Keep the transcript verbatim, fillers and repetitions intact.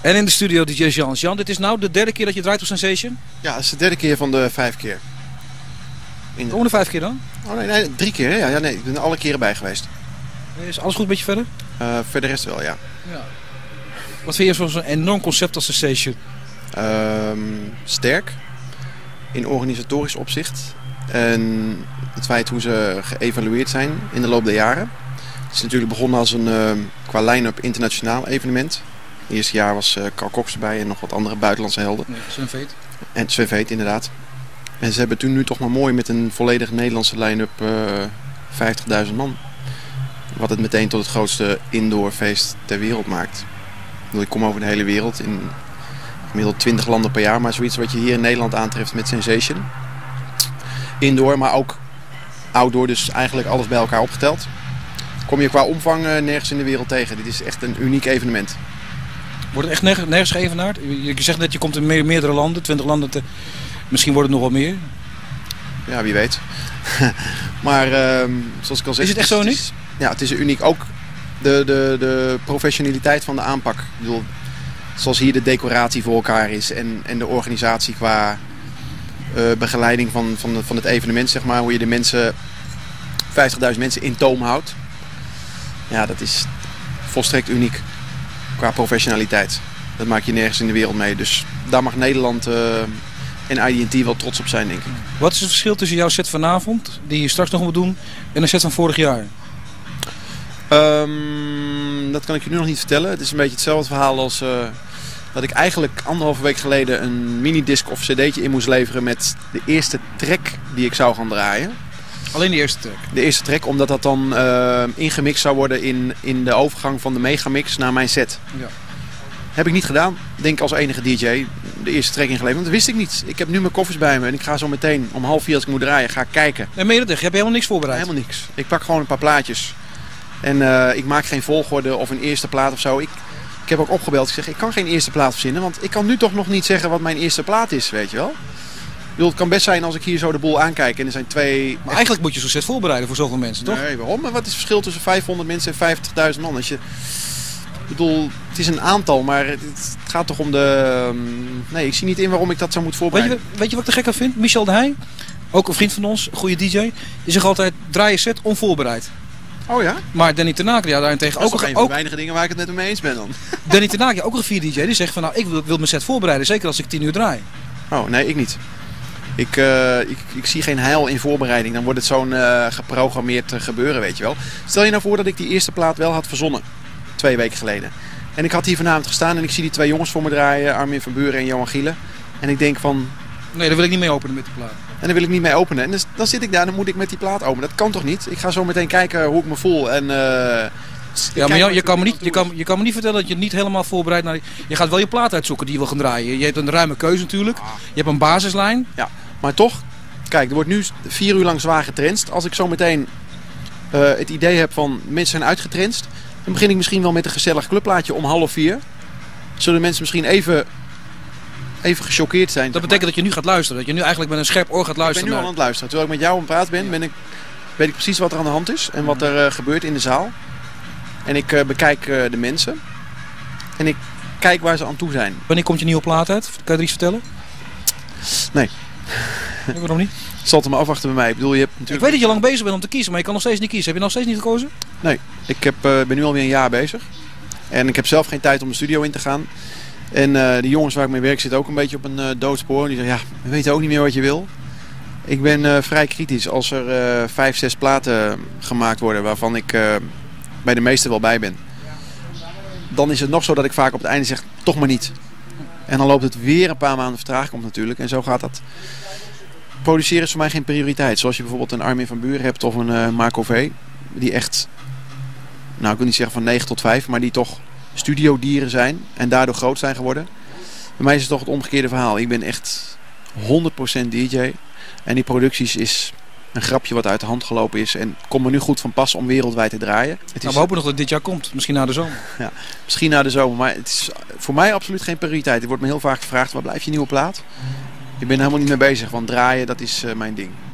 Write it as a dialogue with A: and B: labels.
A: En in de studio D J Jean. Jean, dit is nou de derde keer dat je draait op Sensation?
B: Ja, dat is de derde keer van de vijf keer.
A: In de... Gewoon de vijf keer dan?
B: Oh nee, nee drie keer. Ja, ja, nee, ik ben er alle keren bij geweest.
A: Is alles goed met je verder?
B: Uh, voor de rest wel, ja. ja.
A: Wat vind je van zo'n enorm concept als Sensation?
B: Uh, sterk. In organisatorisch opzicht. En het feit hoe ze geëvalueerd zijn in de loop der jaren. Het is natuurlijk begonnen als een uh, qua line-up internationaal evenement. Het eerste jaar was uh, Carl Cox erbij en nog wat andere buitenlandse helden.
A: Ja, Sven Veet.
B: En Sven Veet inderdaad. En ze hebben toen nu toch maar mooi met een volledig Nederlandse line-up uh, vijftigduizend man. Wat het meteen tot het grootste indoorfeest ter wereld maakt. Ik, bedoel, ik kom over de hele wereld in gemiddeld twintig landen per jaar. Maar zoiets wat je hier in Nederland aantreft met Sensation. Indoor, maar ook outdoor, dus eigenlijk alles bij elkaar opgeteld. Kom je qua omvang uh, nergens in de wereld tegen. Dit is echt een uniek evenement.
A: Wordt het echt nergens, nergens geëvenaard? Je zegt net, je komt in meer, meerdere landen, twintig landen. Te... Misschien wordt het nog wel meer.
B: Ja, wie weet. maar uh, zoals ik al zeg...
A: Is het echt zo uniek?
B: Ja, het is uniek. Ook de, de, de professionaliteit van de aanpak. Ik bedoel, zoals hier de decoratie voor elkaar is en, en de organisatie qua uh, begeleiding van, van, van het evenement, zeg maar. Hoe je de mensen, vijftigduizend mensen in toom houdt. Ja, dat is volstrekt uniek qua professionaliteit. Dat maak je nergens in de wereld mee. Dus daar mag Nederland uh, en I D T wel trots op zijn, denk ik.
A: Wat is het verschil tussen jouw set vanavond, die je straks nog moet doen, en een set van vorig jaar?
B: Um, dat kan ik je nu nog niet vertellen. Het is een beetje hetzelfde verhaal als uh, dat ik eigenlijk anderhalve week geleden een minidisc of cd'tje in moest leveren met de eerste track die ik zou gaan draaien.
A: Alleen de eerste track?
B: De eerste track, omdat dat dan uh, ingemixt zou worden in, in de overgang van de megamix naar mijn set. Ja. Heb ik niet gedaan. Denk als enige D J de eerste track ingeleverd. Want dat wist ik niet. Ik heb nu mijn koffers bij me en ik ga zo meteen om half vier als ik moet draaien, ga ik kijken.
A: En meen je dat echt? Je hebt helemaal niks voorbereid?
B: Helemaal niks. Ik pak gewoon een paar plaatjes. En uh, ik maak geen volgorde of een eerste plaat of zo. Ik, ik heb ook opgebeld. Ik zeg, ik kan geen eerste plaat verzinnen. Want ik kan nu toch nog niet zeggen wat mijn eerste plaat is, weet je wel. Ik bedoel, het kan best zijn als ik hier zo de boel aankijk en er zijn twee...
A: Maar eigenlijk moet je zo'n set voorbereiden voor zoveel mensen, toch?
B: Nee, waarom? Maar wat is het verschil tussen vijfhonderd mensen en vijftigduizend man? Als je... Ik bedoel, het is een aantal, maar het gaat toch om de... Nee, ik zie niet in waarom ik dat zo moet voorbereiden.
A: Weet je, weet je wat ik te gek aan vind? Michel de Heij, ook een vriend van ons, een goede D J. Die zegt altijd, draai je set onvoorbereid.
B: Oh ja?
A: Maar Danny Tenaglia daarentegen
B: ook... Dat is
A: ook
B: een van de weinige dingen waar ik het net mee eens ben dan.
A: Danny Tenaglia, ook een vier D J, die zegt van nou, ik wil, wil mijn set voorbereiden. Zeker als ik tien uur draai.
B: Oh, nee, ik niet. Ik, uh, ik, ik zie geen heil in voorbereiding. Dan wordt het zo'n uh, geprogrammeerd uh, gebeuren, weet je wel. Stel je nou voor dat ik die eerste plaat wel had verzonnen. Twee weken geleden. En ik had hier vanavond gestaan en ik zie die twee jongens voor me draaien. Armin van Buren en Johan Gielen. En ik denk van...
A: Nee, daar wil ik niet mee openen met die plaat.
B: En daar wil ik niet mee openen. En dus, dan zit ik daar en dan moet ik met die plaat openen. Dat kan toch niet? Ik ga zo meteen kijken hoe ik me voel. En, uh,
A: ja, maar je, je, kan me niet, je, kan, je kan me niet vertellen dat je het niet helemaal voorbereidt. Naar die, je gaat wel je plaat uitzoeken die je wil gaan draaien. Je hebt een ruime keuze natuurlijk. Je hebt een basislijn.
B: Ja, maar toch... Kijk, er wordt nu vier uur lang zwaar getrenst. Als ik zo meteen uh, het idee heb van mensen zijn uitgetrenst... dan begin ik misschien wel met een gezellig clubplaatje om half vier. Zullen mensen misschien even, even gechoqueerd zijn.
A: Dat betekent dat je nu gaat luisteren. Dat je nu eigenlijk met een scherp oor gaat luisteren.
B: Ik ben nu
A: naar...
B: al aan het luisteren. Terwijl ik met jou aan het praten ben, ben ik, weet ik precies wat er aan de hand is. En wat er uh, gebeurt in de zaal. En ik uh, bekijk uh, de mensen. En ik kijk waar ze aan toe zijn.
A: Wanneer komt je nieuwe plaat uit? Kan je er iets vertellen?
B: Nee.
A: Nee, waarom niet?
B: Zal het er maar afwachten bij mij. Ik bedoel, je hebt natuurlijk...
A: Ik weet dat je lang bezig bent om te kiezen, maar je kan nog steeds niet kiezen. Heb je nog steeds niet gekozen?
B: Nee, ik heb, uh, ben nu alweer een jaar bezig. En ik heb zelf geen tijd om de studio in te gaan. En uh, de jongens waar ik mee werk zitten ook een beetje op een uh, doodspoor. Die zeggen, ja, we weten ook niet meer wat je wil. Ik ben uh, vrij kritisch als er uh, vijf, zes platen gemaakt worden waarvan ik uh, bij de meeste wel bij ben. Dan is het nog zo dat ik vaak op het einde zeg, toch maar niet. En dan loopt het weer een paar maanden vertraging komt natuurlijk. En zo gaat dat. Produceren is voor mij geen prioriteit. Zoals je bijvoorbeeld een Armin van Buren hebt of een uh, Marco V. Die echt, nou ik wil niet zeggen van negen tot vijf, maar die toch studiodieren zijn. En daardoor groot zijn geworden. Bij mij is het toch het omgekeerde verhaal. Ik ben echt honderd procent D J. En die producties is een grapje wat uit de hand gelopen is. En komt me nu goed van pas om wereldwijd te draaien. Het is...
A: Nou, we hopen nog dat het dit jaar komt. Misschien na de zomer.
B: Ja, misschien na de zomer. Maar het is voor mij absoluut geen prioriteit. Er wordt me heel vaak gevraagd, waar blijft je nieuwe plaat? Ik ben er helemaal niet mee bezig, want draaien dat is uh, mijn ding.